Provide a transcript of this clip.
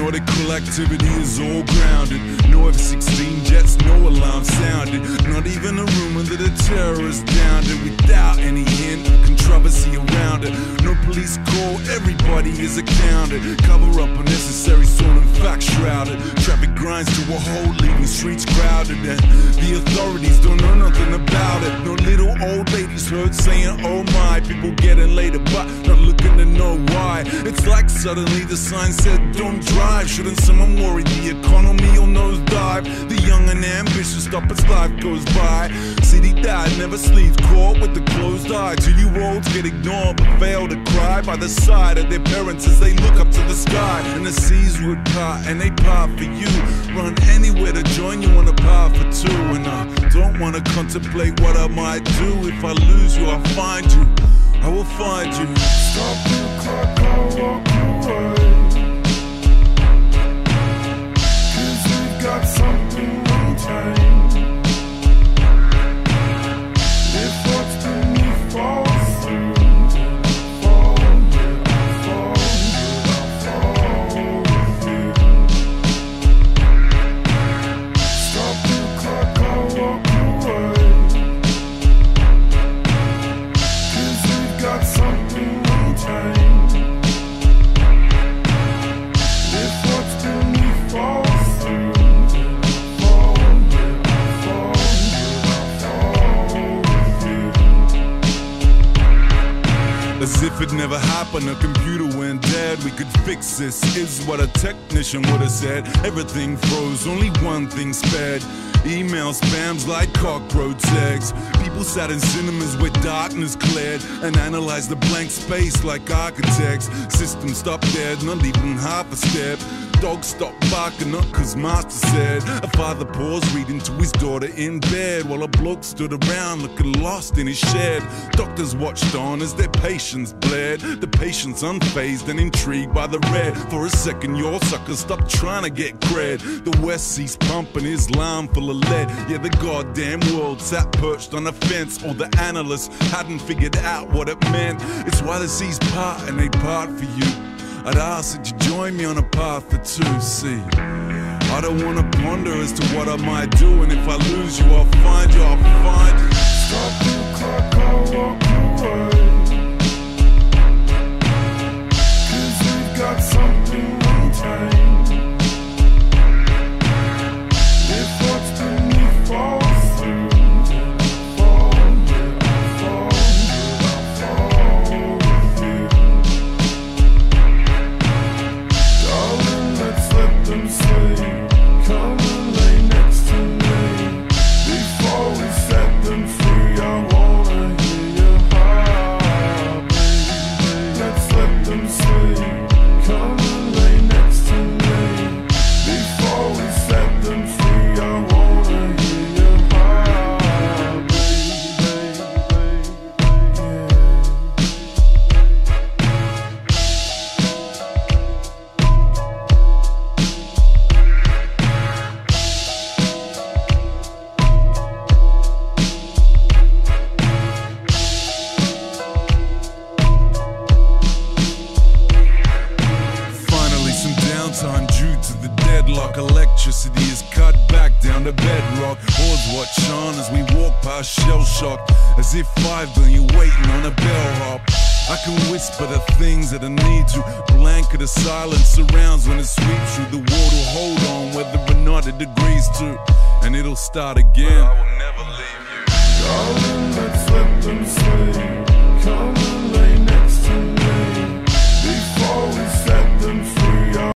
nautical activity is all grounded. No F-16 jets, no alarm sounded. Not even a rumor that a terrorist downed it. Without any hint of controversy around it. No police call, everybody is accounted. Cover up unnecessary stolen facts shrouded. Traffic grinds to a halt, leaving streets crowded. And the authorities don't know nothing about it. No little old ladies heard saying, oh my. People getting later but not looking to know why. It's like suddenly the sign said don't drive. Shouldn't someone worry the economy will nosedive? The young and ambitious stop as life goes by. City dad never sleeps, caught with the closed eye. 2-year-olds get ignored but fail to cry by the side of their parents as they look up to the sky. And the seas would part and they part for you. Run anywhere to join you on a path for two. And I don't wanna contemplate what I might do. If I lose you, I'll find you, I will find you. Stop the clock, I'll walk away. 'Cause we've got something untamed. If what's beneath falls through, fall with you. Stop the clock, I'll walk away. 'Cause we've got something untamed. If what's beneath falls through, fall with you. As if it never happened, a computer went dead. We could fix this, is what a technician would have said. Everything froze, only one thing spared. Email spams like cockroach eggs. People sat in cinemas where darkness cleared and analyzed the blank space like architects. Systems stopped dead, not even half a step. Dogs stopped barking up cause master said. A father paused reading to his daughter in bed, while a bloke stood around looking lost in his shed. Doctors watched on as their patients bled, the patients unfazed and intrigued by the red. For a second your sucker stopped trying to get cred. The West ceased pumping Islam full of lead. Yeah, the goddamn world sat perched on a fence. All the analysts hadn't figured out what it meant. It's why the seas part and they part for you. I'd ask that you join me on a path for two. See, I don't wanna ponder as to what I might do. And if I lose you, I'll find you, I'll find you. Stop the clock, I'll walk away. 'Cause we've got something untamed. If what's beneath falls through, fall with you. Darling, let's let them say, come and lay next to me. Before we set them free, I wanna hear your heart, baby. Let's let them say, come and lay next to me. Before we set them free, I wanna hear your heart, baby. Finally some downtime due to the deadlock. Electricity is cut back down to bedrock. Oars watch on as we walk past shell shocked, as if 5 billion waiting on a bellhop. I can whisper the things that I need to. Blanket of silence surrounds when it sweeps through. The water hold on whether or not it agrees to, and it'll start again. I will never leave you. Darling, let's let them say, come